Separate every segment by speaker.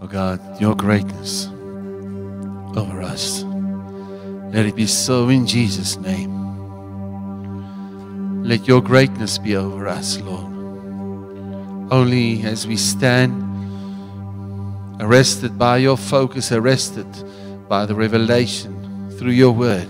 Speaker 1: Oh God, your greatness over us. Let it be so in Jesus' name. Let your greatness be over us, Lord. Only as we stand, arrested by your focus, arrested by the revelation through your word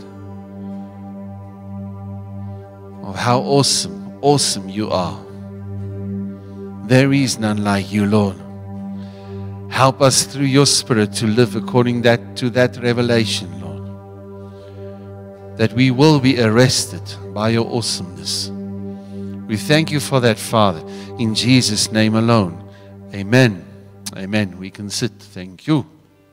Speaker 1: of how awesome you are. There is none like you, Lord. Help us through your Spirit to live according to that revelation, Lord. That we will be arrested by your awesomeness. We thank you for that, Father, in Jesus' name alone. Amen. Amen. We can sit. Thank you.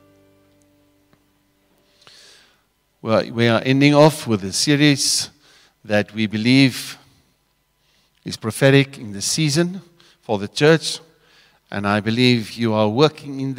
Speaker 1: Well, we are ending off with a series that we believe is prophetic in the season for the church. And I believe you are working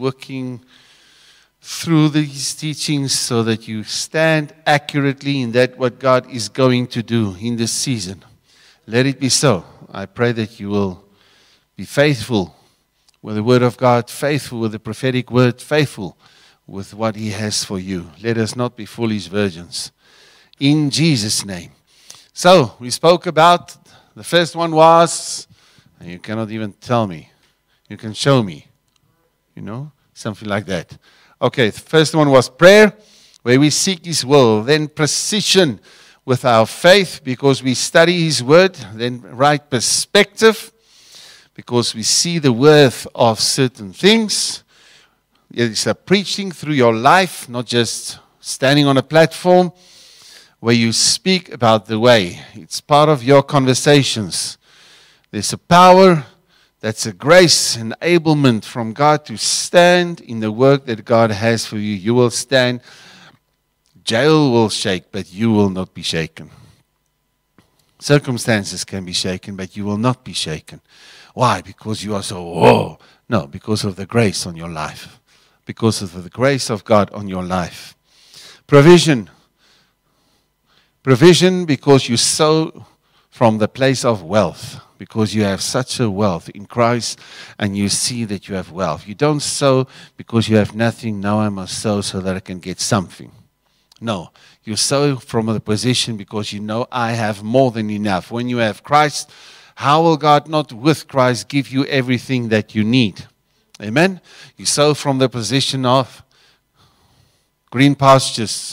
Speaker 1: through these teachings so that you stand accurately in that what God is going to do in this season. Let it be so. I pray that you will be faithful with the word of God, faithful with the prophetic word, faithful with what he has for you. Let us not be foolish virgins. In Jesus' name. So, we spoke about, the first one was, and you cannot even tell me. You can show me. Something like that. Okay, the first one was prayer, where we seek his will. Then precision with our faith, because we study his word. Then right perspective, because we see the worth of certain things. It's a preaching through your life, not just standing on a platform where you speak about the way. It's part of your conversations. There's a power, that's a grace, enablement from God to stand in the work that God has for you. You will stand. Jail will shake, but you will not be shaken. Circumstances can be shaken, but you will not be shaken. Why? Because you are so, whoa. No, because of the grace on your life. Because of the grace of God on your life. Provision. Provision because you sow from the place of wealth. Because you have such a wealth in Christ and you see that you have wealth. You don't sow because you have nothing. Now I must sow so that I can get something. No, you sow from a position because you know I have more than enough. When you have Christ, how will God not with Christ give you everything that you need? Amen? You sow from the position of green pastures,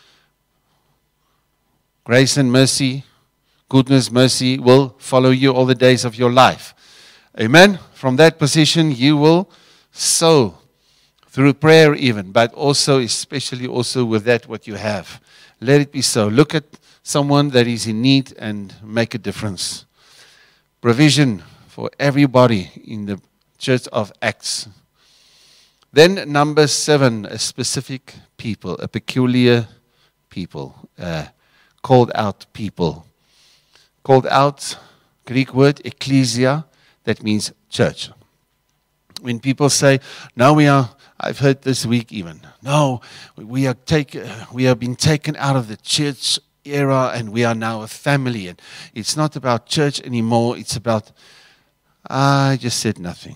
Speaker 1: grace and mercy. Goodness, mercy will follow you all the days of your life. Amen? From that position, you will sow through prayer even, but also, especially also with that what you have. Let it be so. Look at someone that is in need and make a difference. Provision for everybody in the Church of Acts. Then number 7, a specific people, a peculiar people, called out people. Called out, Greek word, ecclesia, that means church. When people say, no, I've heard this week even, no, we have been taken out of the church era and we are now a family. And it's not about church anymore, it's about, I just said nothing.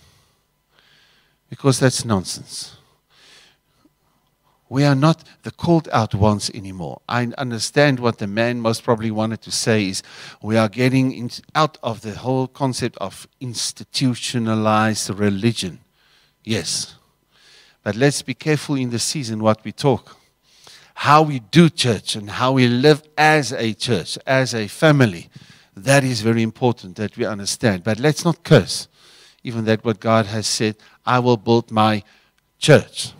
Speaker 1: Because that's nonsense. We are not the called out ones anymore. I understand what the man most probably wanted to say is we are getting out of the whole concept of institutionalized religion. Yes. But let's be careful in the season what we talk. How we do church and how we live as a church, as a family. That is very important that we understand. But let's not curse. Even that what God has said, I will build my church.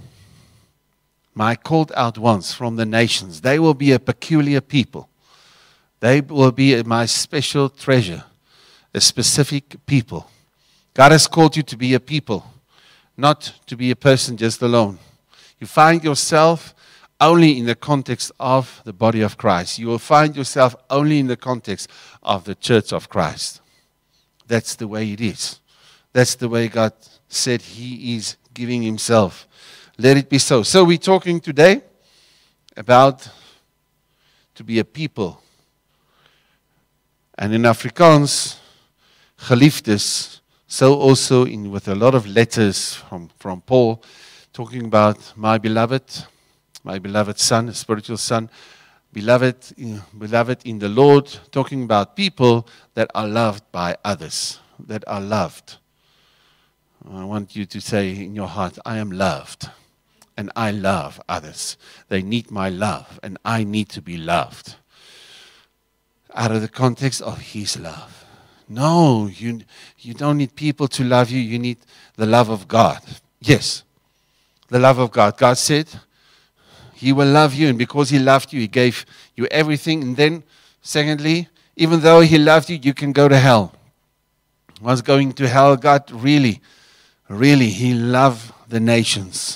Speaker 1: My called out ones from the nations. They will be a peculiar people. They will be my special treasure. A specific people. God has called you to be a people. Not to be a person just alone. You find yourself only in the context of the body of Christ. You will find yourself only in the context of the church of Christ. That's the way it is. That's the way God said he is giving himself. Let it be so. So we're talking today about to be a people. And in Afrikaans, geliefdes, So also with a lot of letters from Paul, talking about my beloved son, a spiritual son, beloved in the Lord, talking about people that are loved by others, that are loved. I want you to say in your heart, I am loved, and I love others. They need my love, and I need to be loved. Out of the context of His love. No, you don't need people to love you. You need the love of God. Yes, the love of God. God said He will love you, and because He loved you, He gave you everything. And then, secondly, even though He loved you, you can go to hell. Was going to hell, God really, He loved the nations.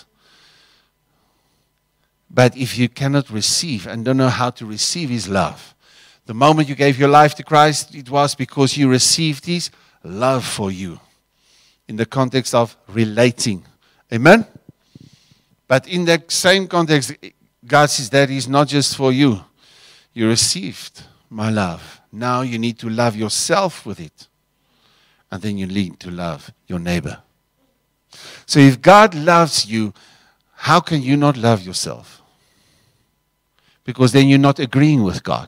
Speaker 1: But if you cannot receive and don't know how to receive His love, the moment you gave your life to Christ, it was because you received His love for you in the context of relating. Amen? But in that same context, God says that is not just for you. You received my love. Now you need to love yourself with it. And then you need to love your neighbor. So if God loves you, how can you not love yourself? Because then you're not agreeing with God.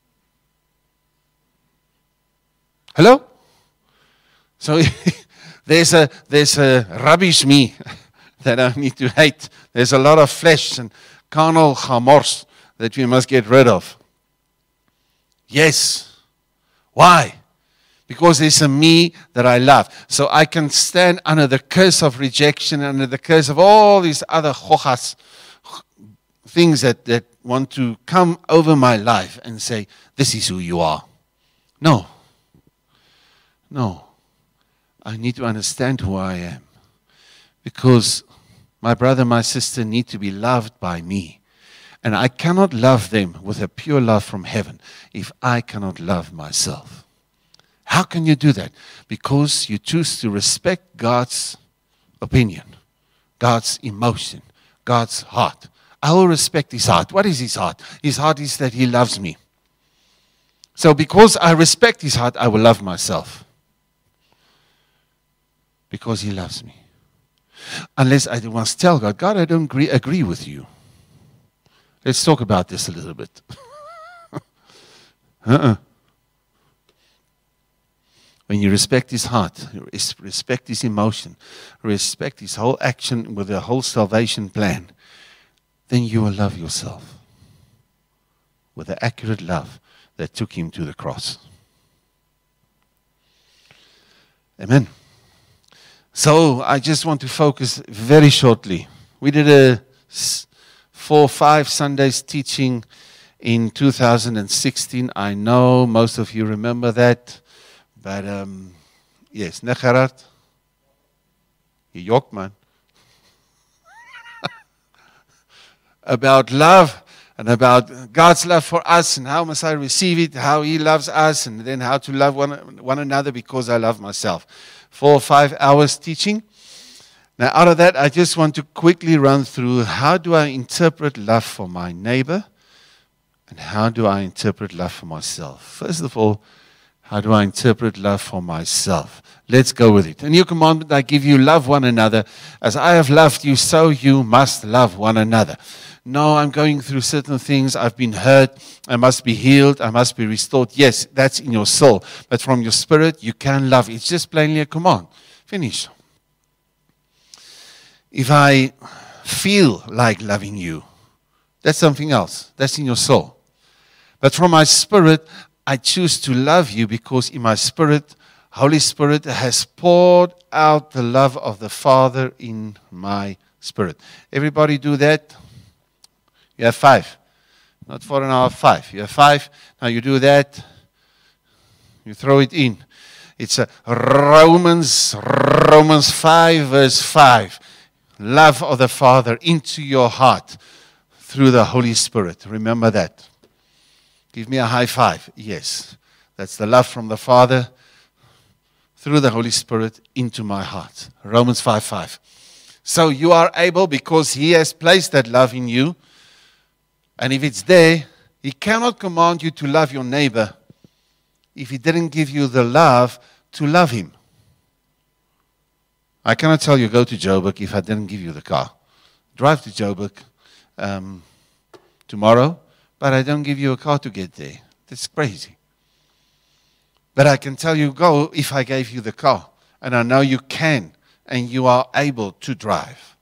Speaker 1: Hello? So there's a rubbish me that I need to hate. There's a lot of flesh and carnal chamors that we must get rid of. Yes. Why? Because there's a me that I love. So I can stand under the curse of rejection, under the curse of all these other chochas, things that want to come over my life and say, this is who you are. No. I need to understand who I am. Because my brother, my sister need to be loved by me. And I cannot love them with a pure love from heaven if I cannot love myself. How can you do that? Because you choose to respect God's opinion, God's emotion, God's heart. I will respect His heart. What is His heart? His heart is that He loves me. So because I respect His heart, I will love myself. Because He loves me. Unless I must tell God, God, I don't agree with you. Let's talk about this a little bit. When you respect His heart, respect His emotion, respect His whole action with the whole salvation plan, then you will love yourself with the accurate love that took Him to the cross. Amen. So I just want to focus very shortly. We did a 4 or 5 Sundays teaching in 2016. I know most of you remember that. But yes, Necharat. Je jok, man. About love and about God's love for us and how must I receive it, how He loves us, and then how to love one another because I love myself. 4 or 5 hours teaching. Now, out of that, I just want to quickly run through how do I interpret love for my neighbor and how do I interpret love for myself. First of all, how do I interpret love for myself? Let's go with it. A new commandment I give you, love one another. As I have loved you, so you must love one another. No, I'm going through certain things. I've been hurt. I must be healed. I must be restored. Yes, that's in your soul. But from your spirit, you can love. It's just plainly a command. Finish. If I feel like loving you, that's something else. That's in your soul. But from my spirit, I choose to love you because in my spirit, Holy Spirit has poured out the love of the Father in my spirit. Everybody do that? You have 5. Not 4.5, 5. You have 5. Now you do that. You throw it in. It's a Romans 5 verse 5. Love of the Father into your heart through the Holy Spirit. Remember that. Give me a high five. Yes. That's the love from the Father through the Holy Spirit into my heart. Romans 5:5. So you are able, because He has placed that love in you, and if it's there, He cannot command you to love your neighbor if He didn't give you the love to love him. I cannot tell you go to Joburg if I didn't give you the car. Drive to Joburg tomorrow, but I don't give you a car to get there. That's crazy. But I can tell you go if I gave you the car. And I know you can and you are able to drive.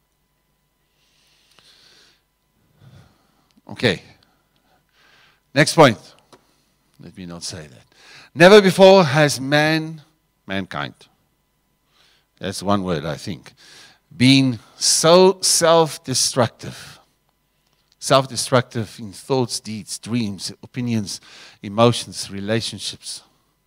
Speaker 1: Okay. Next point. Let me not say that. Never before has mankind, that's one word I think, been so self-destructive. Self-destructive in thoughts, deeds, dreams, opinions, emotions, relationships.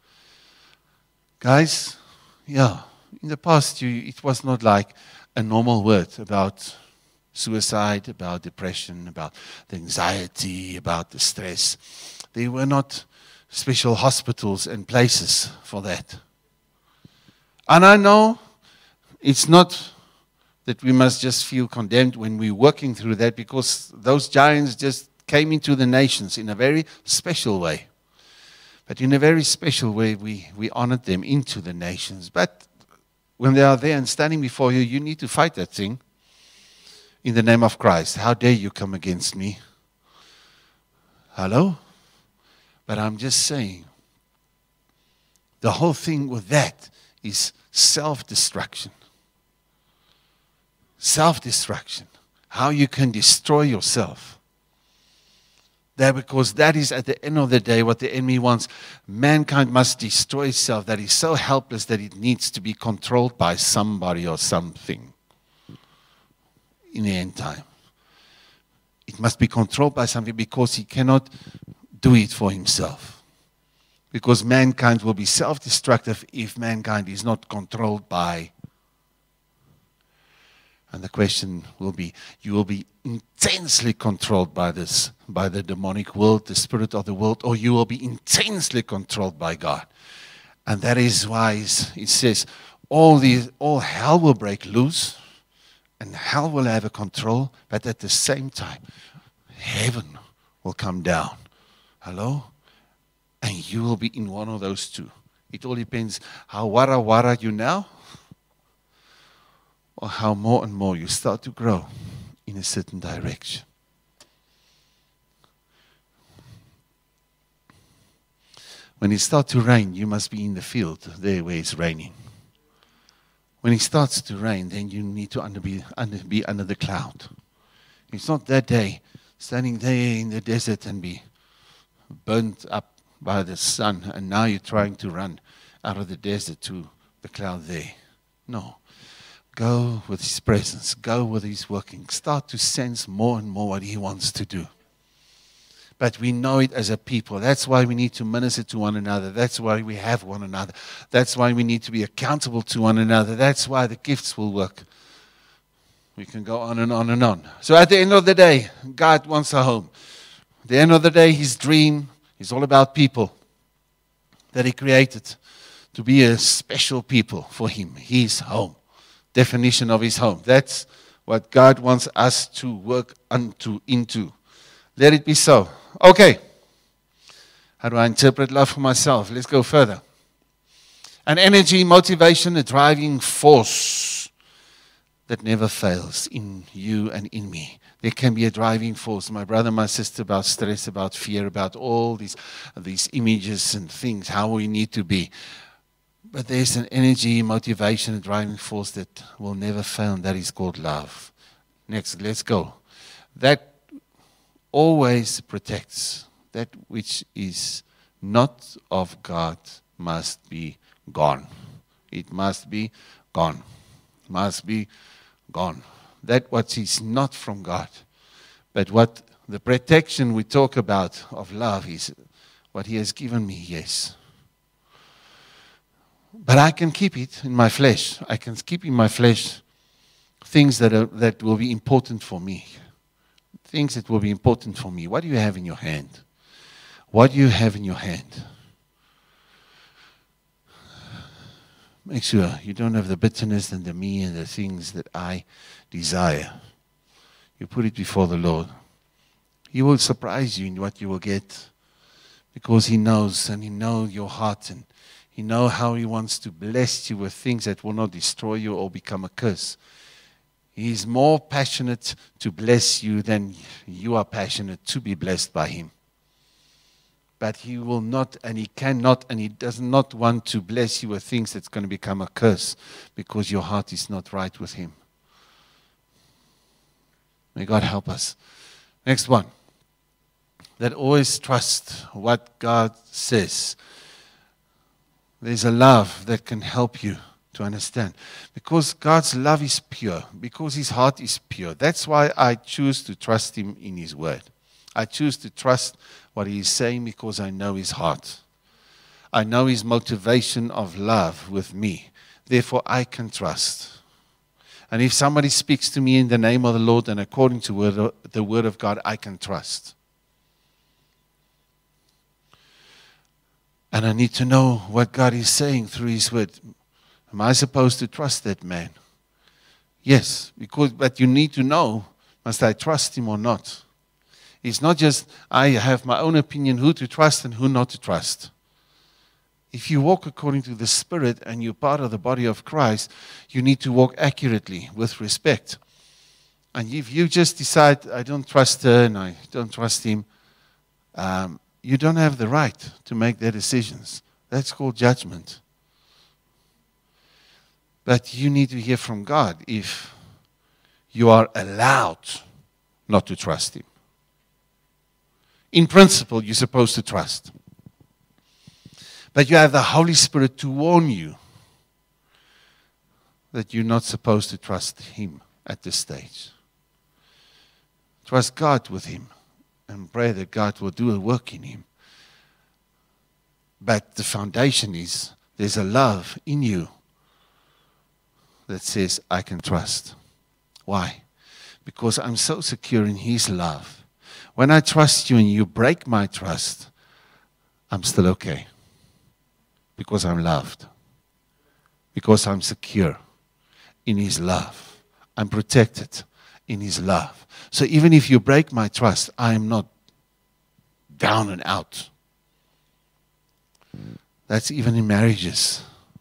Speaker 1: Guys, yeah, in the past it was not like a normal word about suicide, about depression, about the anxiety, about the stress. There were not special hospitals and places for that. And I know it's not that we must just feel condemned when we're working through that, because those giants just came into the nations in a very special way. But in a very special way, we honored them into the nations. But when they are there and standing before you, you need to fight that thing in the name of Christ. How dare you come against me? Hello? But I'm just saying, the whole thing with that is self-destruction. Self-destruction. How you can destroy yourself. Because that is at the end of the day what the enemy wants. Mankind must destroy itself, that is so helpless that it needs to be controlled by somebody or something in the end time. It must be controlled by something because he cannot do it for himself. Because mankind will be self-destructive if mankind is not controlled by. And the question will be, you will be intensely controlled by this, by the demonic world, the spirit of the world, or you will be intensely controlled by God. And that is why it says, all hell will break loose, and hell will have a control, but at the same time, heaven will come down. Hello? And you will be in one of those two. It all depends how wara you now, or how more and more you start to grow in a certain direction. When it starts to rain, you must be in the field there where it's raining. When it starts to rain, then you need to be under the cloud. It's not that day standing there in the desert and be burnt up by the sun, and now you're trying to run out of the desert to the cloud there. No. Go with His presence. Go with His working. Start to sense more and more what He wants to do. But we know it as a people. That's why we need to minister to one another. That's why we have one another. That's why we need to be accountable to one another. That's why the gifts will work. We can go on and on and on. So at the end of the day, God wants a home. At the end of the day, His dream is all about people that He created to be a special people for Him. His home. Definition of His home. That's what God wants us to work into. Let it be so. Okay. How do I interpret love for myself? Let's go further. An energy, motivation, a driving force that never fails in you and in me. There can be a driving force, my brother, my sister, about stress, about fear, about all these images and things, how we need to be. But there's an energy, motivation, a driving force that will never fail, and that is called love. Next, let's go. That always protects. That which is not of God must be gone. It must be gone. Must be gone. That what is not from God. But what the protection we talk about of love is what He has given me, yes. But I can keep it in my flesh. I can keep in my flesh things that will be important for me. Things that will be important for me. What do you have in your hand? What do you have in your hand? Make sure you don't have the bitterness and the me and the things that I desire. You put it before the Lord. He will surprise you in what you will get, because He knows, and He knows your heart, and You know how He wants to bless you with things that will not destroy you or become a curse. He is more passionate to bless you than you are passionate to be blessed by Him. But He will not, and He cannot, and He does not want to bless you with things that's going to become a curse because your heart is not right with Him. May God help us. Next one. That always trust what God says. There's a love that can help you to understand. Because God's love is pure. Because His heart is pure. That's why I choose to trust Him in His word. I choose to trust what He is saying because I know His heart. I know His motivation of love with me. Therefore, I can trust. And if somebody speaks to me in the name of the Lord and according to the word of God, I can trust. And I need to know what God is saying through His word. Am I supposed to trust that man? Yes, but you need to know, must I trust him or not? It's not just I have my own opinion who to trust and who not to trust. If you walk according to the Spirit and you're part of the body of Christ, you need to walk accurately with respect. And if you just decide, I don't trust her and I don't trust him, you don't have the right to make their decisions. That's called judgment. But you need to hear from God if you are allowed not to trust Him. In principle, you're supposed to trust. But you have the Holy Spirit to warn you that you're not supposed to trust Him at this stage. Trust God with Him and pray that God will do a work in Him. But the foundation is there's a love in you that says, I can trust. Why? Because I'm so secure in His love. When I trust you and you break my trust, I'm still okay. Because I'm loved. Because I'm secure in His love. I'm protected in His love. So even if you break my trust, I am not down and out. That's even in marriages.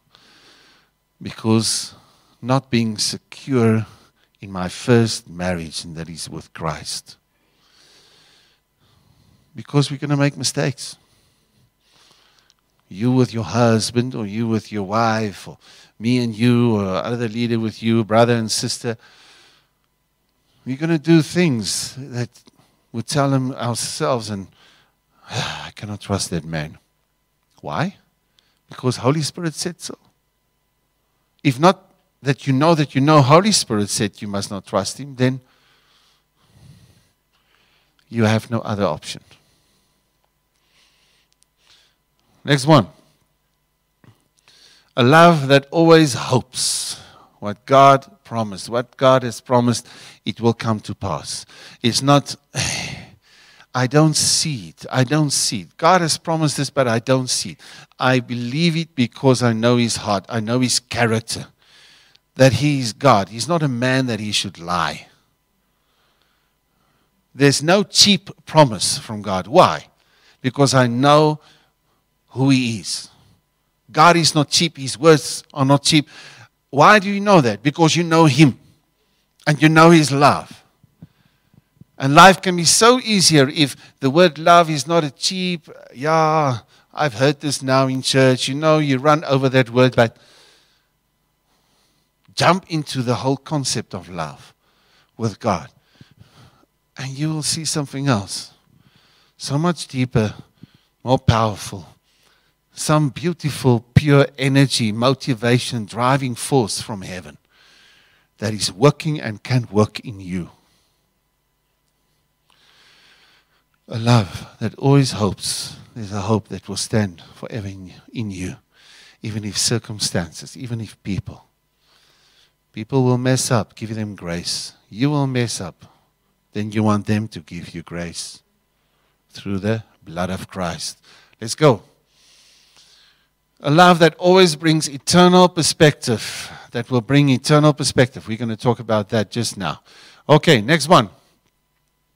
Speaker 1: Because not being secure in my first marriage, and that is with Christ. Because we're going to make mistakes. You with your husband, or you with your wife, or me and you, or other leader with you, brother and sister. We're going to do things that we tell them ourselves, and I cannot trust that man. Why? Because Holy Spirit said so. If not that you know Holy Spirit said you must not trust him, then you have no other option. Next one. A love that always hopes. What God promised, what God has promised, it will come to pass. It's not, I don't see it. I don't see it. God has promised this, but I don't see it. I believe it because I know his heart. I know his character. That he is God. He's not a man that he should lie. There's no cheap promise from God. Why? Because I know who he is. God is not cheap. His words are not cheap. Why do you know that? Because you know him. And you know his love. And life can be so easier if the word love is not a cheap, I've heard this now in church. You know, you run over that word, but jump into the whole concept of love with God. And you will see something else. So much deeper, more powerful. Some beautiful, pure energy, motivation, driving force from heaven that is working and can work in you. A love that always hopes. There's a hope that will stand forever in you. Even if circumstances, even if people will mess up, give them grace. You will mess up. Then you want them to give you grace through the blood of Christ. Let's go. A love that always brings eternal perspective. That will bring eternal perspective. We're going to talk about that just now. Okay, next one.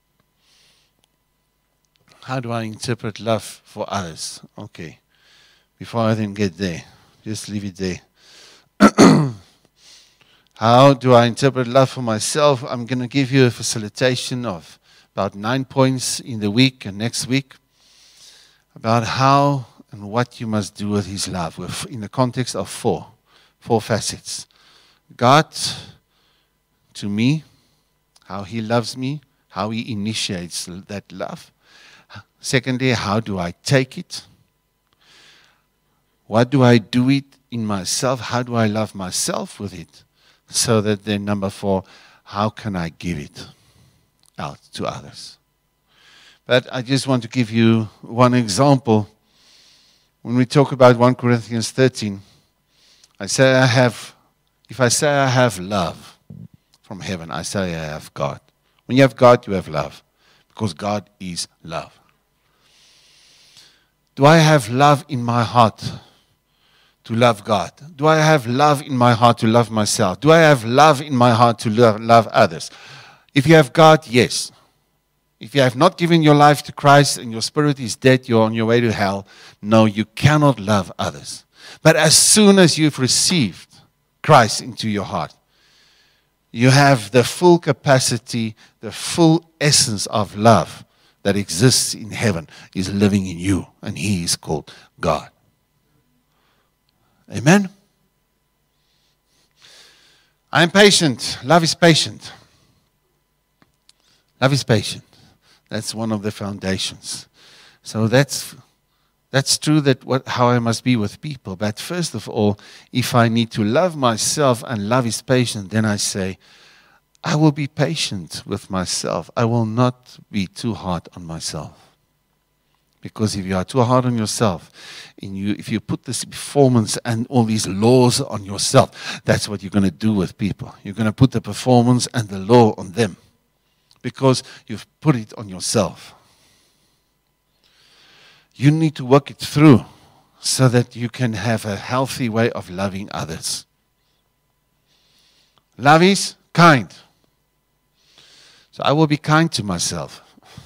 Speaker 1: How do I interpret love for others? Okay. before I then get there. Just leave it there. How do I interpret love for myself? I'm going to give you a facilitation of about 9 points in the week and next week about how and what you must do with His love in the context of four facets. God to me, how He loves me, how He initiates that love. Secondly, how do I take it? What do I do it in myself? How do I love myself with it? So that then number 4, how can I give it out to others? But I just want to give you one example. When we talk about 1 Corinthians 13, if I say I have love from heaven, I say I have God. When you have God, you have love, because God is love. Do I have love in my heart to love God? Do I have love in my heart to love myself? Do I have love in my heart to love others? If you have God, yes. If you have not given your life to Christ and your spirit is dead, you're on your way to hell. No, you cannot love others. But as soon as you've received Christ into your heart, you have the full capacity, the full essence of love that exists in heaven is living in you, and He is called God. Amen? I am patient. Love is patient. Love is patient. That's one of the foundations. So that's true how I must be with people. But first of all, if I need to love myself and love is patient, then I say, I will be patient with myself. I will not be too hard on myself. Because if you are too hard on yourself, if you put this performance and all these laws on yourself, that's what you're going to do with people. You're going to put the performance and the law on them. Because you've put it on yourself. You need to work it through so that you can have a healthy way of loving others. Love is kind. So I will be kind to myself.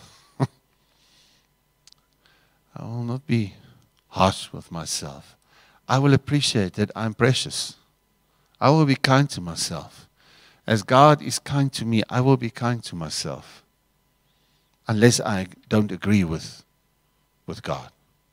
Speaker 1: I will not be harsh with myself. I will appreciate that I'm precious. I will be kind to myself. As God is kind to me, I will be kind to myself. Unless I don't agree with God.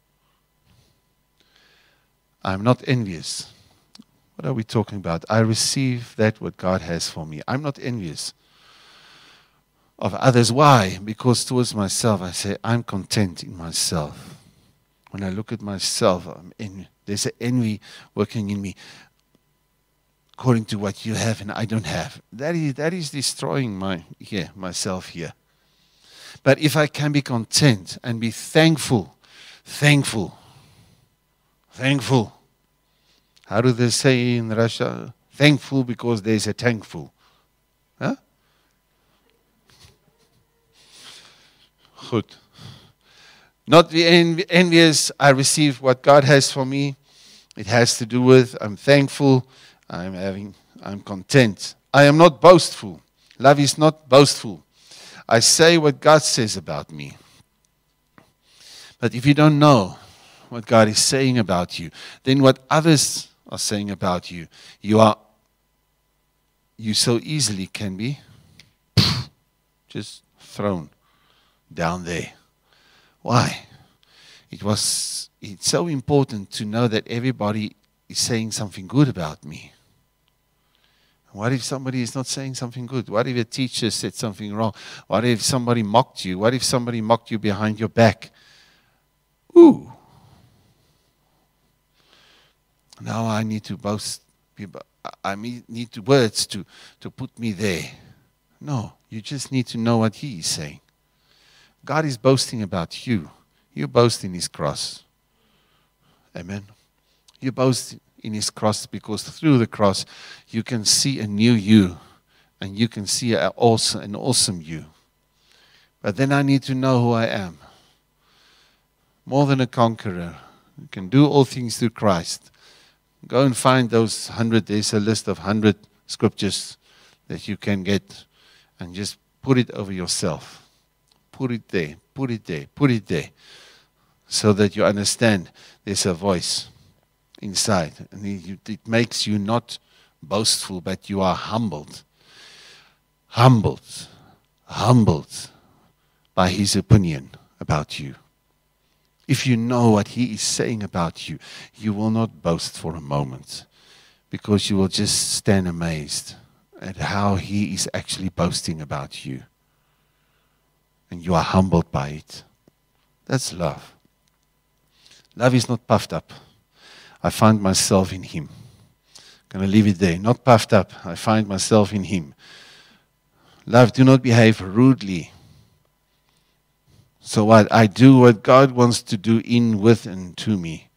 Speaker 1: I'm not envious. What are we talking about? I receive that what God has for me. I'm not envious of others. Why? Because towards myself, I say, I'm content in myself. When I look at myself, there's an envy working in me. According to what you have and I don't have. That is destroying myself here. But if I can be content and be thankful. How do they say in Russia? Thankful because there's a thankful. Huh? Good. Not be envious. I receive what God has for me. It has to do with I'm thankful. I'm content. I am not boastful. Love is not boastful. I say what God says about me. But if you don't know what God is saying about you, then what others are saying about you, you so easily can be just thrown down there. Why? It's so important to know that everybody is saying something good about me. What if somebody is not saying something good? What if a teacher said something wrong? What if somebody mocked you? What if somebody mocked you behind your back? Ooh. Now I need to boast. I need words to put me there. No, you just need to know what He is saying. God is boasting about you. You boast in His cross. Amen. You boast in His cross because through the cross you can see a new you and you can see an awesome you. But then I need to know who I am. More than a conqueror. You can do all things through Christ. Go and find those 100. There's a list of 100 scriptures that you can get and just put it over yourself. Put it there, put it there, put it there. so that you understand there's a voice inside. And it makes you not boastful, but you are humbled. Humbled by his opinion about you. If you know what he is saying about you, you will not boast for a moment, because you will just stand amazed at how he is actually boasting about you. And you are humbled by it. That's love. Love is not puffed up. I find myself in him. I'm going to leave it there. Not puffed up. I find myself in him. Love, do not behave rudely. So what? I do what God wants to do in, with, and to me.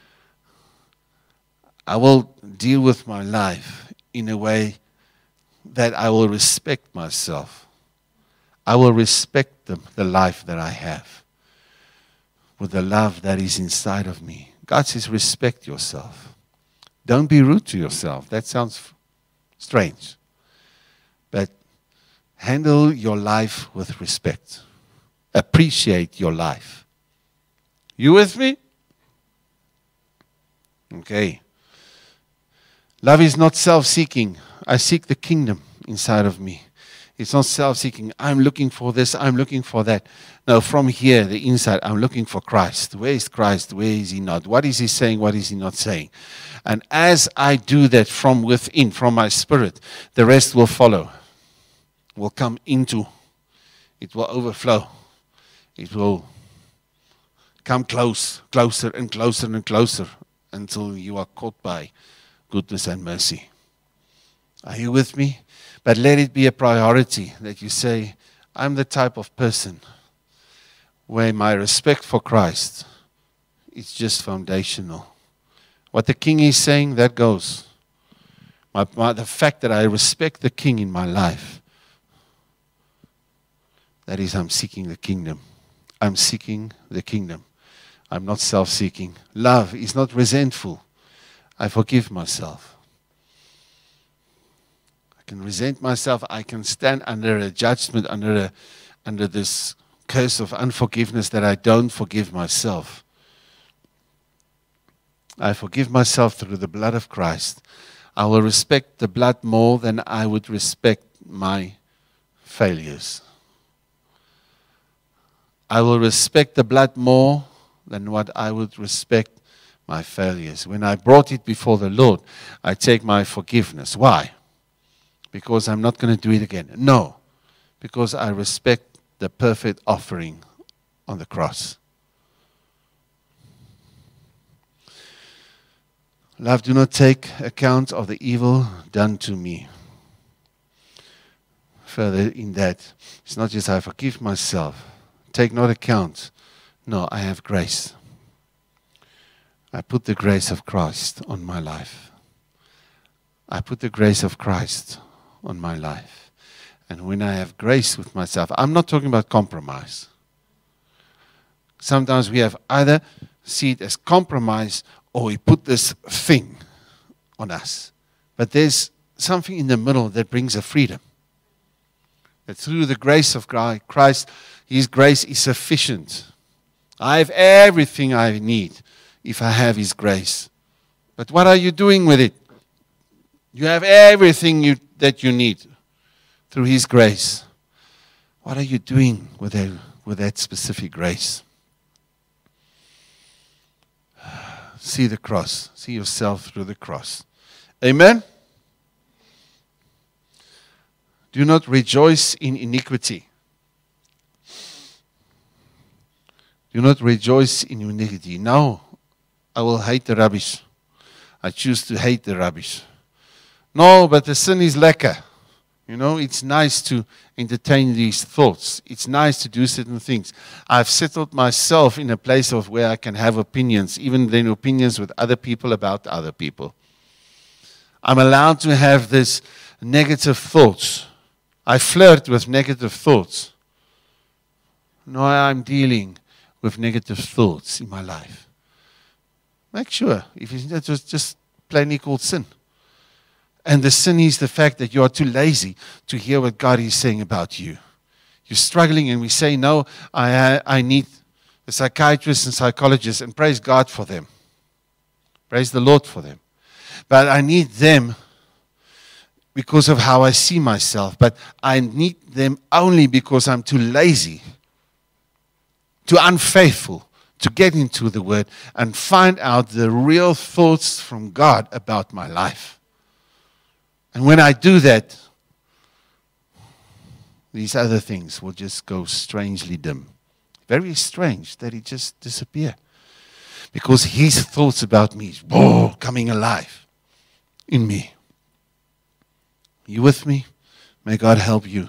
Speaker 1: I will deal with my life in a way that I will respect myself. I will respect the life that I have with the love that is inside of me. God says, respect yourself. Don't be rude to yourself. That sounds strange. But handle your life with respect. Appreciate your life. You with me? Okay. Love is not self-seeking. I seek the kingdom inside of me. It's not self-seeking. I'm looking for this. I'm looking for that. No, from here, the inside, I'm looking for Christ. Where is Christ? Where is he not? What is he saying? What is he not saying? And as I do that from within, from my spirit, the rest will follow. Will come into. It will overflow. It will come closer and closer and closer until you are caught by goodness and mercy. Are you with me? But let it be a priority that you say, I'm the type of person where my respect for Christ is just foundational. What the King is saying, that goes. The fact that I respect the King in my life, that is, I'm seeking the kingdom. I'm seeking the kingdom. I'm not self-seeking. Love is not resentful. I forgive myself. I can resent myself. I can stand under a judgment, under this curse of unforgiveness that I don't forgive myself. I forgive myself through the blood of Christ. I will respect the blood more than I would respect my failures. I will respect the blood more than what I would respect my failures. When I brought it before the Lord, I take my forgiveness. Why? Because I'm not going to do it again. No, because I respect the perfect offering on the cross. Love, do not take account of the evil done to me. Further in that, it's not just I forgive myself. Take not account. No, I have grace. I put the grace of Christ on my life. I put the grace of Christ on my life. And when I have grace with myself, I'm not talking about compromise. Sometimes we have either see it as compromise or we put this thing on us. But there's something in the middle that brings a freedom. That through the grace of Christ, His grace is sufficient. I have everything I need if I have His grace. But what are you doing with it? You have everything that you need through His grace. What are you doing with that specific grace? See the cross. See yourself through the cross. Amen? Do not rejoice in iniquity. Do not rejoice in iniquity. No, I will hate the rubbish. I choose to hate the rubbish. No, but the sin is lekker. You know, it's nice to entertain these thoughts. It's nice to do certain things. I've settled myself in a place of where I can have opinions, even then opinions with other people about other people. I'm allowed to have this negative thoughts. I flirt with negative thoughts. No, I'm dealing with negative thoughts in my life. Make sure, if it's not just plainly called sin. And the sin is the fact that you are too lazy to hear what God is saying about you. You're struggling and we say, no, I need the psychiatrists and psychologists, and praise God for them. Praise the Lord for them. But I need them because of how I see myself. But I need them only because I'm too lazy, too unfaithful to get into the Word and find out the real thoughts from God about my life. And when I do that, these other things will just go strangely dim. Very strange that it just disappear. Because His thoughts about me is coming alive in me. You with me? May God help you.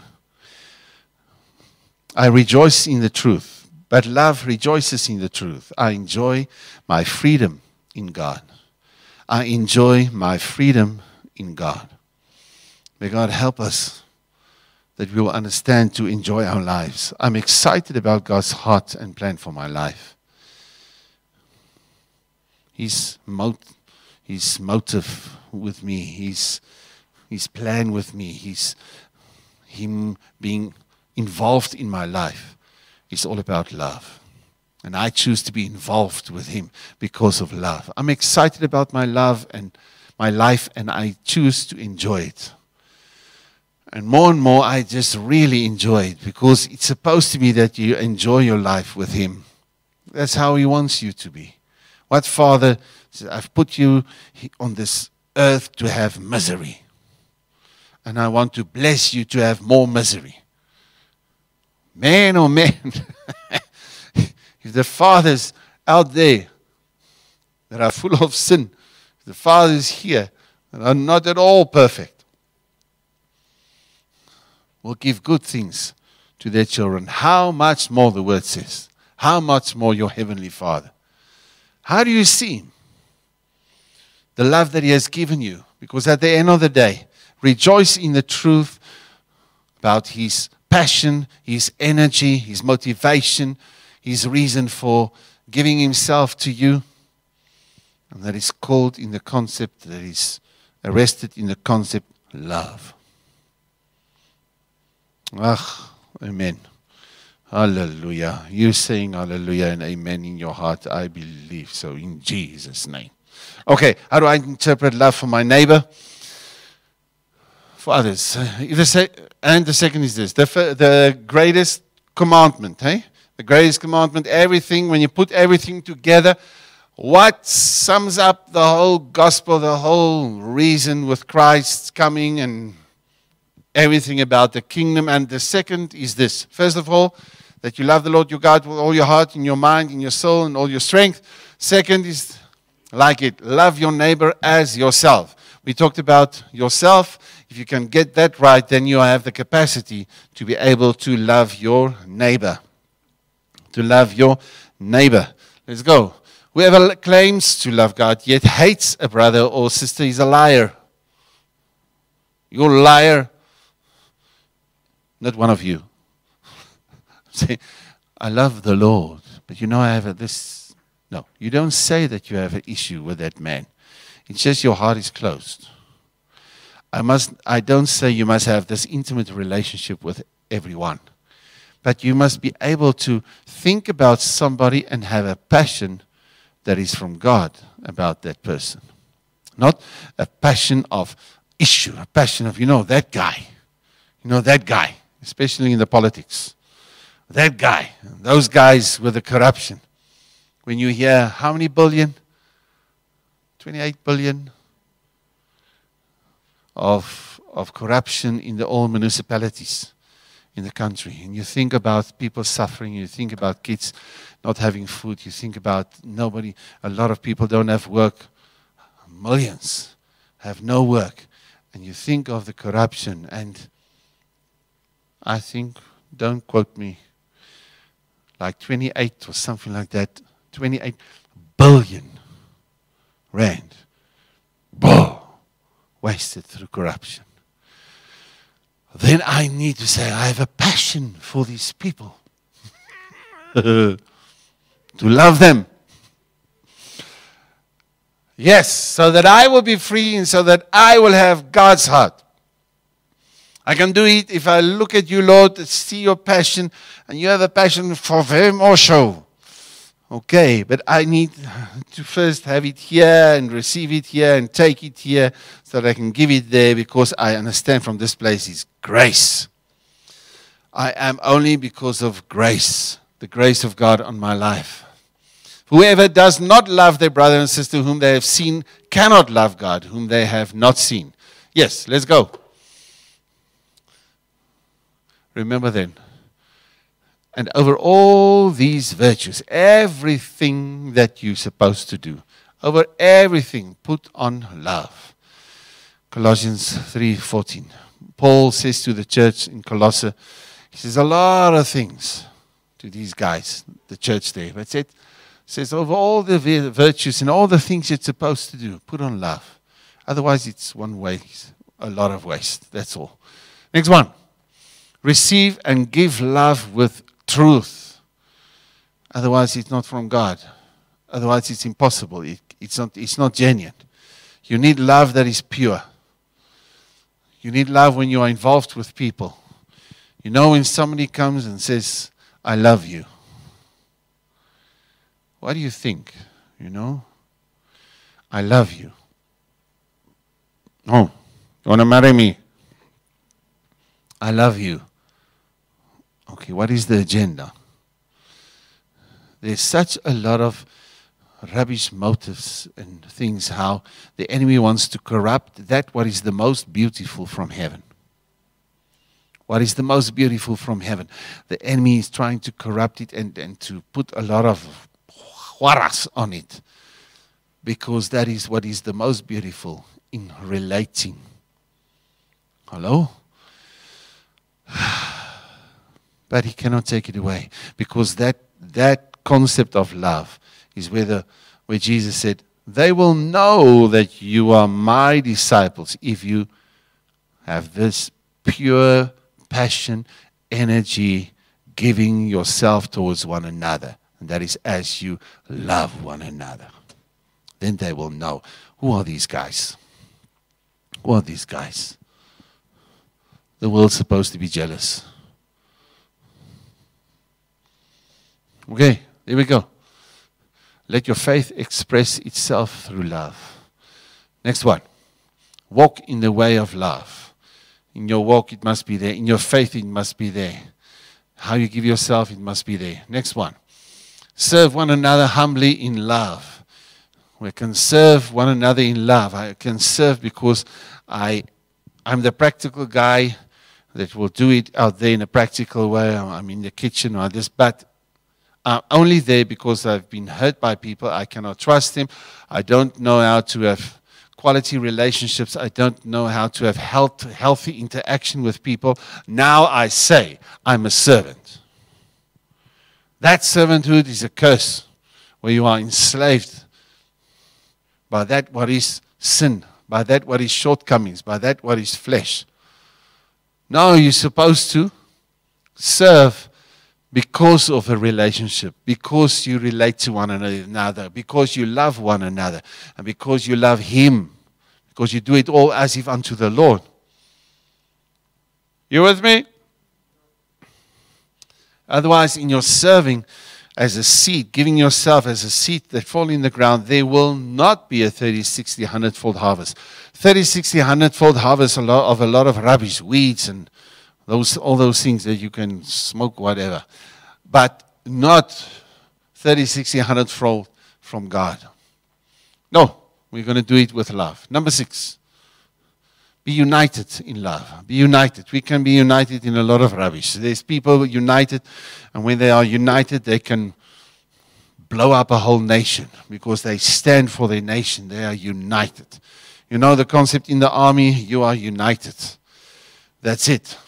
Speaker 1: I rejoice in the truth. But love rejoices in the truth. I enjoy my freedom in God. I enjoy my freedom in God. May God help us that we will understand to enjoy our lives. I'm excited about God's heart and plan for my life. His motive with me, His plan with me, Him being involved in my life. It's all about love. And I choose to be involved with Him because of love. I'm excited about my love and my life, and I choose to enjoy it. And more, I just really enjoy it because it's supposed to be that you enjoy your life with Him. That's how He wants you to be. What father says, I've put you on this earth to have misery. And I want to bless you to have more misery. Man, oh man, if the fathers out there that are full of sin, if the fathers here that are not at all perfect, will give good things to their children, how much more the Word says, how much more your Heavenly Father. How do you see Him? The love that He has given you. Because at the end of the day, rejoice in the truth about His passion, His energy, His motivation, His reason for giving Himself to you. And that is called in the concept, that is arrested in the concept, love. Amen. Hallelujah. You're saying hallelujah and amen in your heart. I believe so in Jesus' name. Okay, how do I interpret love for my neighbor? For others. And the second is this. The greatest commandment. The greatest commandment, everything, when you put everything together, what sums up the whole gospel, the whole reason with Christ coming and everything about the kingdom. And the second is this. First of all, that you love the Lord your God with all your heart, in your mind, in your soul, and all your strength. Second is like it. Love your neighbor as yourself. We talked about yourself. If you can get that right, then you have the capacity to be able to love your neighbor. To love your neighbor. Let's go. Whoever claims to love God yet hates a brother or sister is a liar. You're a liar. Not one of you. Say, I love the Lord, but you know I have this. No, you don't say that you have an issue with that man. It's just your heart is closed. I don't say you must have this intimate relationship with everyone. But you must be able to think about somebody and have a passion that is from God about that person. Not a passion of issue, a passion of, that guy. That guy, especially in the politics. That guy, those guys with the corruption. When you hear how many billion? 28 billion of corruption in all municipalities in the country. And you think about people suffering, you think about kids not having food, you think about a lot of people don't have work. Millions have no work. And you think of the corruption, and I think, don't quote me, like 28 or something like that, 28 billion rand, wasted through corruption. Then I need to say, I have a passion for these people. To love them. Yes, so that I will be free and so that I will have God's heart. I can do it if I look at you, Lord, see your passion, and you have a passion for them also. Okay, but I need to first have it here and receive it here and take it here so that I can give it there, because I understand from this place is grace. I am only because of grace, the grace of God on my life. Whoever does not love their brother and sister whom they have seen cannot love God whom they have not seen. Yes, let's go. Remember then. And over all these virtues, everything that you're supposed to do, over everything, put on love. Colossians 3:14. Paul says to the church in Colossae, he says a lot of things to these guys, the church there. But it says over all the virtues and all the things you're supposed to do, put on love. Otherwise, it's one waste, a lot of waste. That's all. Next one. Receive and give love with truth. Otherwise, it's not from God. Otherwise, it's impossible. It's not genuine. You need love that is pure. You need love when you are involved with people. You know, when somebody comes and says, I love you. What do you think? You know? I love you. Oh, you want to marry me? I love you. Okay, what is the agenda? There's such a lot of rubbish motives and things, how the enemy wants to corrupt that what is the most beautiful from heaven. What is the most beautiful from heaven? The enemy is trying to corrupt it and to put a lot of huaras on it, because that is what is the most beautiful in relating. Hello? But he cannot take it away, because that concept of love is where Jesus said, they will know that you are my disciples if you have this pure passion, energy, giving yourself towards one another. And that is as you love one another. Then they will know, who are these guys? Who are these guys? The world's supposed to be jealous. Okay, there we go. Let your faith express itself through love. Next one. Walk in the way of love. In your walk, it must be there. In your faith, it must be there. How you give yourself, it must be there. Next one. Serve one another humbly in love. We can serve one another in love. I can serve because I'm the practical guy that will do it out there in a practical way. I'm in the kitchen or this, but I'm only there because I've been hurt by people. I cannot trust them. I don't know how to have quality relationships. I don't know how to have healthy interaction with people. Now I say I'm a servant. That servanthood is a curse, where you are enslaved by that what is sin, by that what is shortcomings, by that what is flesh. No, you're supposed to serve because of a relationship, because you relate to one another, because you love one another, and because you love Him, because you do it all as if unto the Lord. You with me? Otherwise, in your serving as a seed, giving yourself as a seed that fall in the ground, there will not be a 30, 60, 100-fold harvest. 30, 60, 100-fold harvest of a lot of rubbish, weeds, and all those things that you can smoke, whatever. But not 30, 60, 100-fold from God. No, we're going to do it with love. Number 6. Be united in love. Be united. We can be united in a lot of rubbish. There's people united, and when they are united, they can blow up a whole nation because they stand for their nation. They are united. You know the concept in the army, you are united. That's it.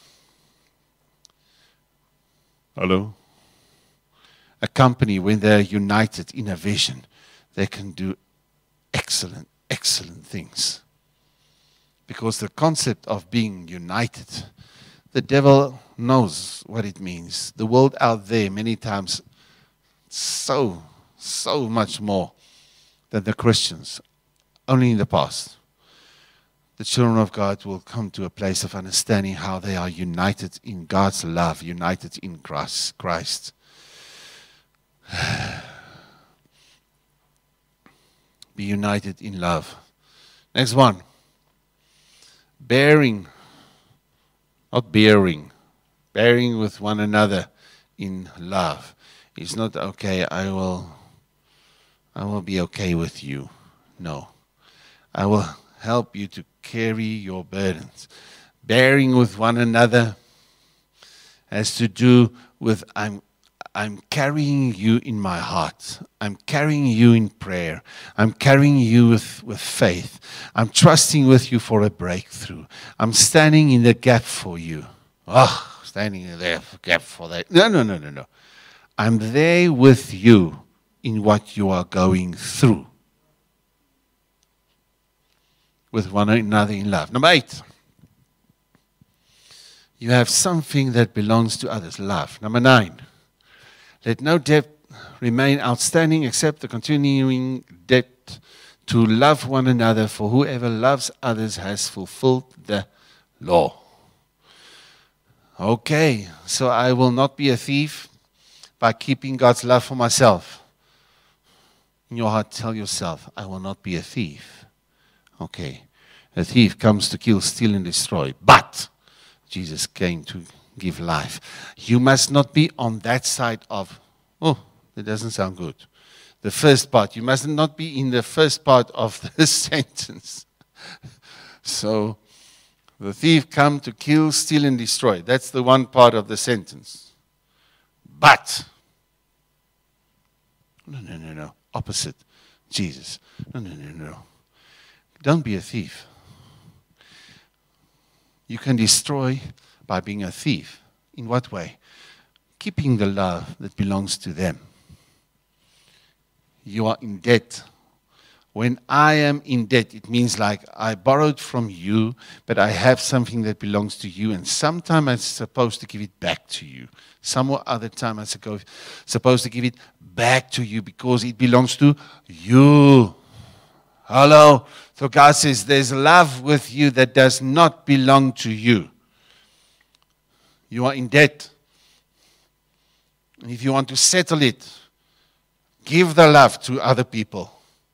Speaker 1: Hello? A company, when they're united in a vision, they can do excellent, excellent things. Because the concept of being united, the devil knows what it means. The world out there, many times, so much more than the Christians. Only in the past. The children of God will come to a place of understanding how they are united in God's love, united in Christ. be united in love. Next one. Bearing. Not bearing. Bearing with one another in love. It's not, okay, I will be okay with you. No. I will help you to carry your burdens. Bearing with one another has to do with I'm carrying you in my heart. I'm carrying you in prayer. I'm carrying you with faith. I'm trusting with you for a breakthrough. I'm standing in the gap for you. Oh, standing in the gap for that. No. I'm there with you in what you are going through. With one another in love. Number 8. You have something that belongs to others. Love. Number 9. Let no debt remain outstanding except the continuing debt to love one another, for whoever loves others has fulfilled the law. Okay, so I will not be a thief by keeping God's love for myself. In your heart, tell yourself, I will not be a thief. Okay, a thief comes to kill, steal, and destroy. But Jesus came to give life. You must not be on that side of, oh, that doesn't sound good. The first part. You must not be in the first part of the sentence. So, the thief come to kill, steal, and destroy. That's the one part of the sentence. But, no. Opposite. Jesus. No. Don't be a thief. You can destroy by being a thief. In what way? Keeping the love that belongs to them. You are in debt. When I am in debt, it means like I borrowed from you, but I have something that belongs to you, and sometime I'm supposed to give it back to you. Some other time I'm supposed to give it back to you because it belongs to you. Hello? So God says there's love with you that does not belong to you. You are in debt. And if you want to settle it, give the love to other people.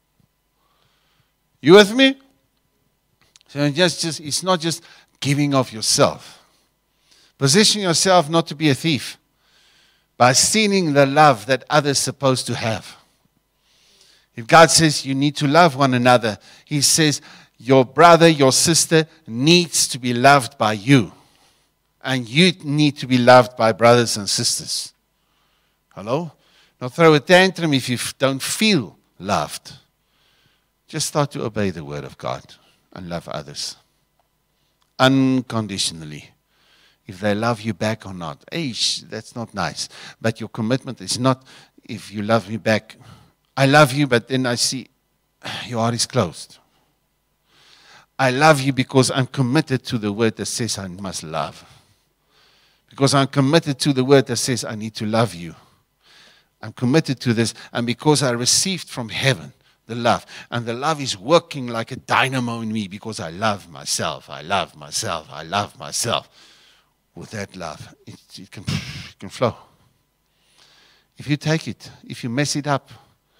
Speaker 1: You with me? So it's not just giving of yourself. Position yourself not to be a thief by stealing the love that others are supposed to have. If God says you need to love one another, He says your brother, your sister needs to be loved by you. And you need to be loved by brothers and sisters. Hello? Don't throw a tantrum if you don't feel loved. Just start to obey the word of God and love others. Unconditionally. If they love you back or not. That's not nice. But your commitment is not, if you love me back, I love you, but then I see your heart is closed. I love you because I'm committed to the word that says I must love. Because I'm committed to the word that says I need to love you. I'm committed to this, and because I received from heaven the love, and the love is working like a dynamo in me because I love myself, I love myself, I love myself. With that love, it can flow. If you take it, if you mess it up,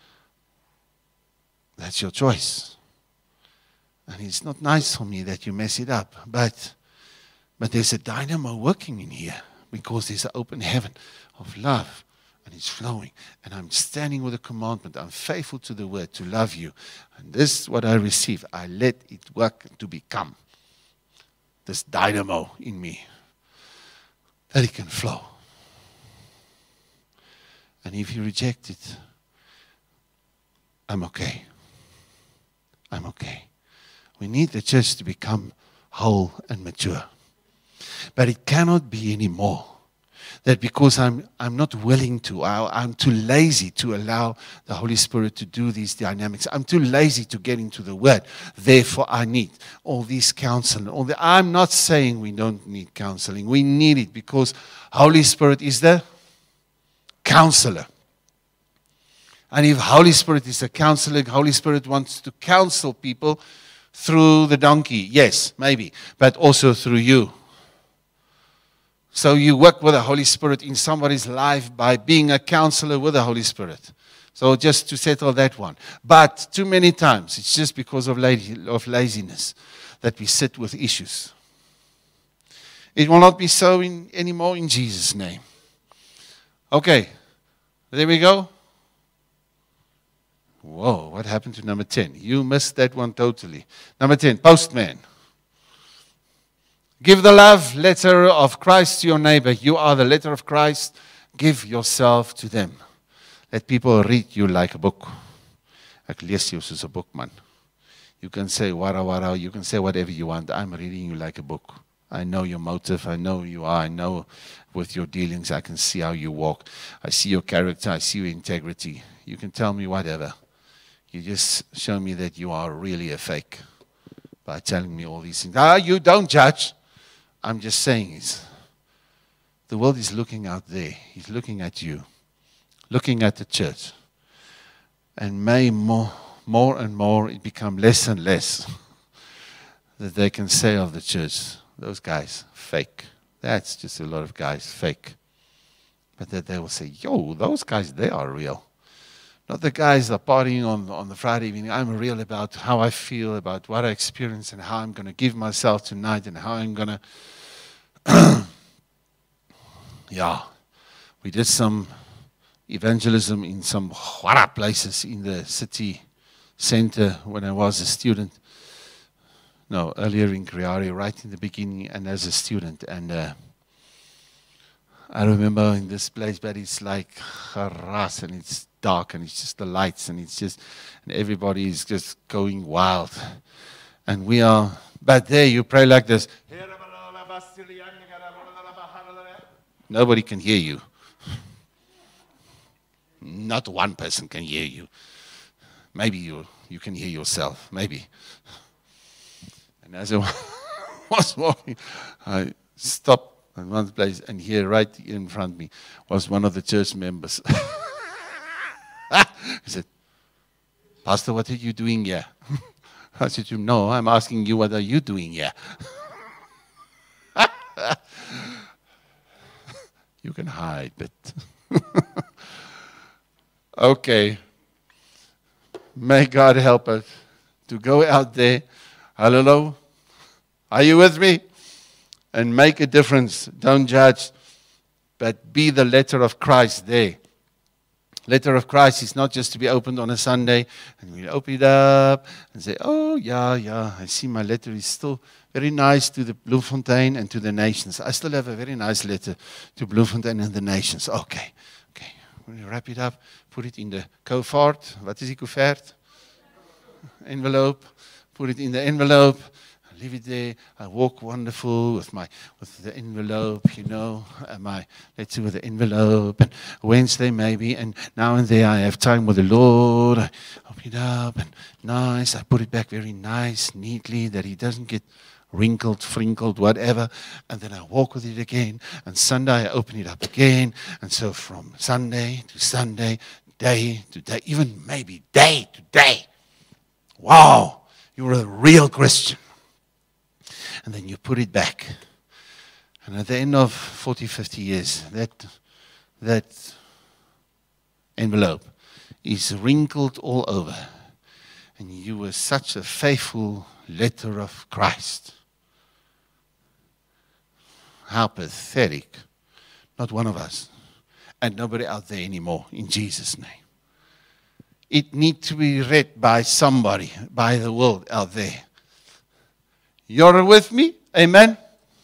Speaker 1: that's your choice. And it's not nice for me that you mess it up, but there's a dynamo working in here because there's an open heaven of love. And it's flowing. And I'm standing with a commandment. I'm faithful to the word to love you. And this is what I receive. I let it work to become this dynamo in me. That it can flow. And if you reject it, I'm okay. I'm okay. We need the church to become whole and mature. But it cannot be anymore. That because I'm not willing to, I'm too lazy to allow the Holy Spirit to do these dynamics. I'm too lazy to get into the Word. Therefore, I need all these counseling. I'm not saying we don't need counseling. We need it because Holy Spirit is the counselor. And if Holy Spirit is a counselor, Holy Spirit wants to counsel people through the donkey. Yes, maybe. But also through you. So you work with the Holy Spirit in somebody's life by being a counselor with the Holy Spirit. So just to settle that one. But too many times, it's just because of laziness that we sit with issues. It will not be so anymore in Jesus' name. Okay, there we go. Whoa, what happened to number 10? You missed that one totally. Number 10, postman. Give the love letter of Christ to your neighbor. You are the letter of Christ. Give yourself to them. Let people read you like a book. Ek lees jou soos 'n boek, man. You can say wara, you can say whatever you want. I'm reading you like a book. I know your motive. I know who you are. I know with your dealings, I can see how you walk. I see your character. I see your integrity. You can tell me whatever. You just show me that you are really a fake by telling me all these things. You don't judge. I'm just saying the world is looking out there. He's looking at you, looking at the church. And may more and more it become less and less that they can say of the church, those guys, fake. That's just a lot of guys, fake. But that they will say, yo, those guys, they are real. Not the guys that are partying on the Friday evening. I'm real about how I feel, about what I experience, and how I'm going to give myself tonight, and how I'm going to... Yeah. We did some evangelism in some places in the city center when I was a student. No, earlier in Kriari, right in the beginning, and as a student. And I remember in this place, but it's like haras, and it's dark, and it's just the lights, and it's just, and everybody is just going wild. And we are, but there you pray like this. Nobody can hear you. Not one person can hear you. Maybe you can hear yourself, maybe. And as I was walking, I stopped in one place, and here, right in front of me, was one of the church members. He said, Pastor, what are you doing here? I said to him, no, I'm asking you, what are you doing here? You can hide, but... Okay. May God help us to go out there. Hello? Are you with me? And make a difference. Don't judge, but be the letter of Christ there. Letter of Christ is not just to be opened on a Sunday, and we open it up and say, oh, yeah, I see my letter is still very nice to the Bloemfontein and to the nations. I still have a very nice letter to Bloemfontein and the nations. Okay. We wrap it up, put it in the couvert. Wat is die couvert? Envelope. Put it in the envelope. I leave it there. I walk wonderful with the envelope, my letter with the envelope. And Wednesday maybe, and now and then I have time with the Lord. I open it up and nice. I put it back very nice, neatly, that it doesn't get wrinkled, frinkled, whatever, and then I walk with it again, and Sunday I open it up again, and so from Sunday to Sunday, day to day, even maybe day to day. Wow, you're a real Christian. And then you put it back. And at the end of 40, 50 years, that envelope is wrinkled all over. And you were such a faithful letter of Christ. How pathetic. Not one of us. And nobody out there anymore, in Jesus' name. It needs to be read by somebody, by the world out there. You're with me? Amen?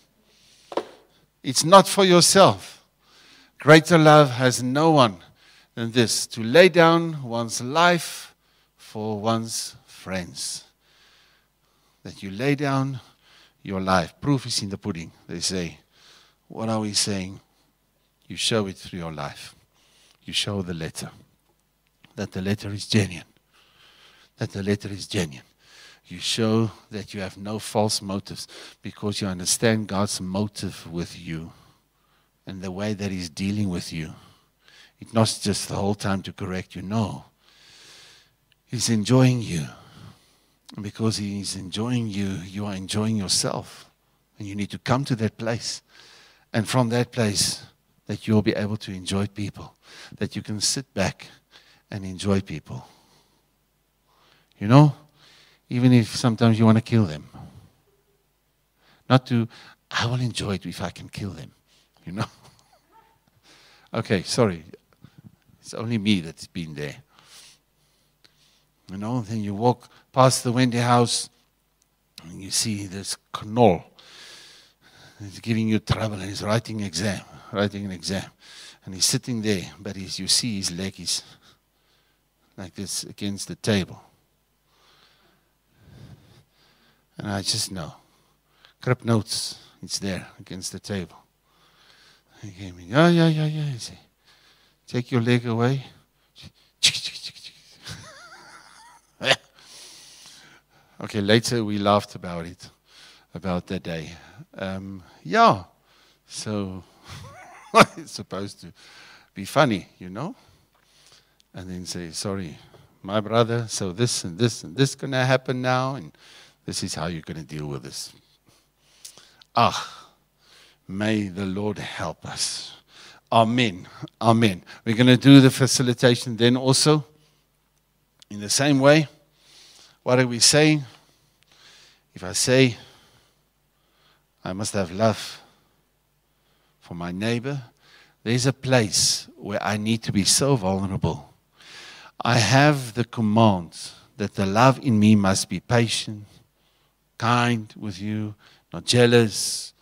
Speaker 1: It's not for yourself. Greater love has no one than this, to lay down one's life for one's friends. That you lay down your life. Proof is in the pudding, they say. What are we saying? You show it through your life. You show the letter. That the letter is genuine. That the letter is genuine. You show that you have no false motives because you understand God's motive with you and the way that He's dealing with you. It's not just the whole time to correct you. No. He's enjoying you. And because He's enjoying you, you are enjoying yourself. And you need to come to that place. And from that place, that you'll be able to enjoy people. That you can sit back and enjoy people. You know, even if sometimes you want to kill them. Not to, I will enjoy it if I can kill them. You know? Okay, sorry. It's only me that's been there. You know, then you walk past the Wendy house and you see this Cornelis. He's giving you trouble and he's writing an exam. And he's sitting there, but you see his leg is like this against the table. And I just know. Crip notes, it's there against the table. He gave me, yeah. He said, take your leg away. Okay, later we laughed about it, about that day. So it's supposed to be funny, you know? And then say, sorry, my brother, so this and this and this going to happen now, and this is how you're going to deal with this. May the Lord help us. Amen. Amen. We're going to do the facilitation then also. In the same way, what are we saying? If I say, I must have love for my neighbor, there's a place where I need to be so vulnerable. I have the command that the love in me must be patient, kind with you, not jealous.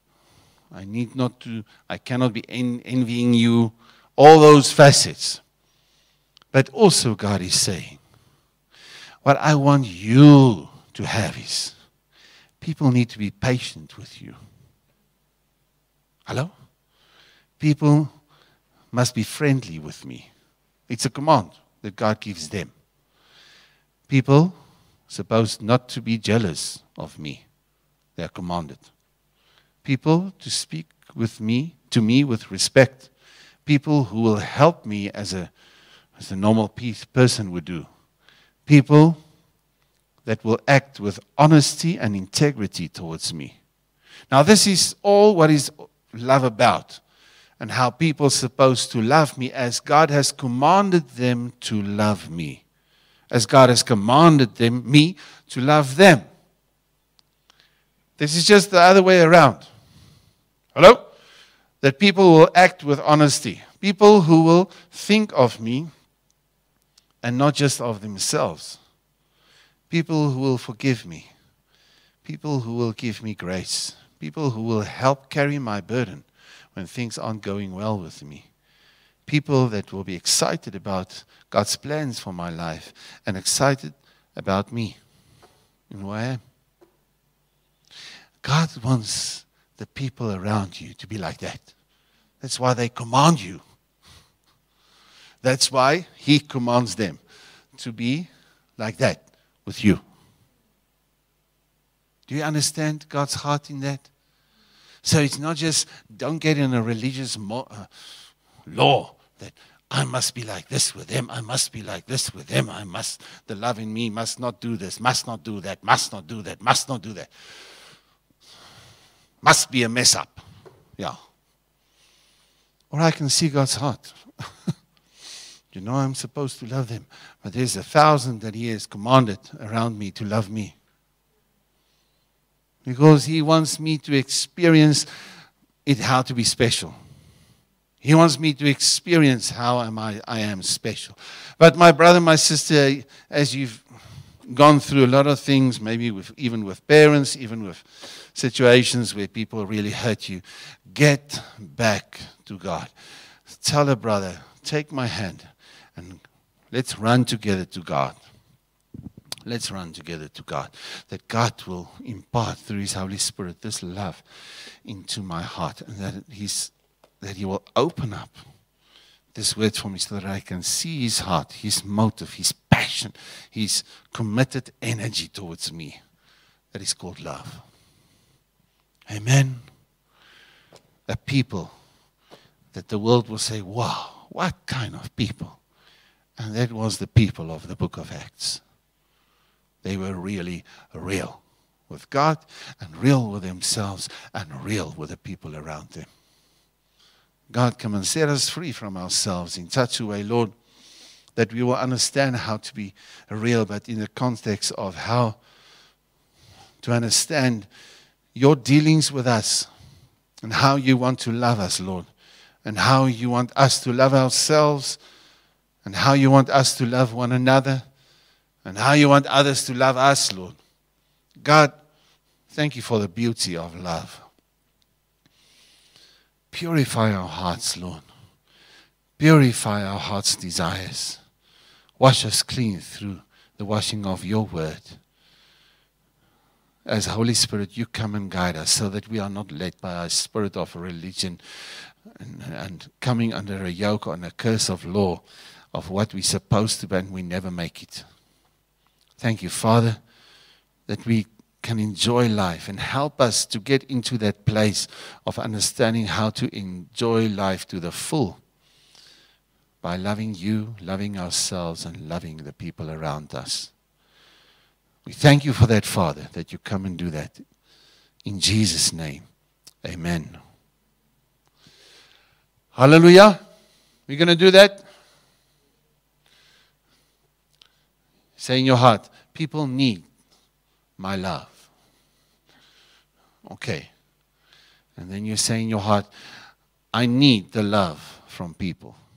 Speaker 1: I cannot be envying you, all those facets. But also God is saying, what I want you to have is, people need to be patient with you. Hello? People must be friendly with me. It's a command that God gives them. People supposed not to be jealous of me. They are commanded. People to speak to me with respect. People who will help me as a normal person would do. People that will act with honesty and integrity towards me. Now this is all what is love about, and how people are supposed to love me as God has commanded them to love me. As God has commanded me to love them. This is just the other way around. Hello? That people will act with honesty. People who will think of me and not just of themselves. People who will forgive me. People who will give me grace. People who will help carry my burden when things aren't going well with me. People that will be excited about God's plans for my life and excited about me and who I am. God wants the people around you to be like that. That's why they command you. That's why He commands them to be like that with you. Do you understand God's heart in that? So it's not just, don't get in a religious law that I must be like this with them, I must be like this with them, the love in me must not do this, must not do that, must not do that, must not do that. Must be a mess up. Yeah. Or I can see God's heart. You know, I'm supposed to love them, but there's 1,000 that He has commanded around me to love me. Because He wants me to experience it, how to be special. He wants me to experience how I am special. But my brother, my sister, as you've gone through a lot of things, maybe even with parents, even with situations where people really hurt you, get back to God. Tell a brother, take my hand and let's run together to God. Let's run together to God. That God will impart through His Holy Spirit this love into my heart, and that He will open up this word for me so that I can see His heart, His motive, His passion, His committed energy towards me. That is called love. Amen. A people that the world will say, wow, what kind of people? And that was the people of the book of Acts. They were really real with God and real with themselves and real with the people around them. God, come and set us free from ourselves in such a way, Lord, that we will understand how to be real, but in the context of how to understand your dealings with us and how you want to love us, Lord, and how you want us to love ourselves and how you want us to love one another and how you want others to love us, Lord. God, thank you for the beauty of love. Purify our hearts, Lord. Purify our heart's desires. Wash us clean through the washing of your word. As Holy Spirit, you come and guide us so that we are not led by a spirit of religion and coming under a yoke and a curse of law of what we're supposed to be, and we never make it. Thank you, Father, that we can enjoy life and help us to get into that place of understanding how to enjoy life to the full by loving you, loving ourselves, and loving the people around us. We thank you for that, Father, that you come and do that. In Jesus' name, amen. Hallelujah. We're going to do that. Say in your heart, people need my love. Okay. And then you say in your heart, I need the love from people.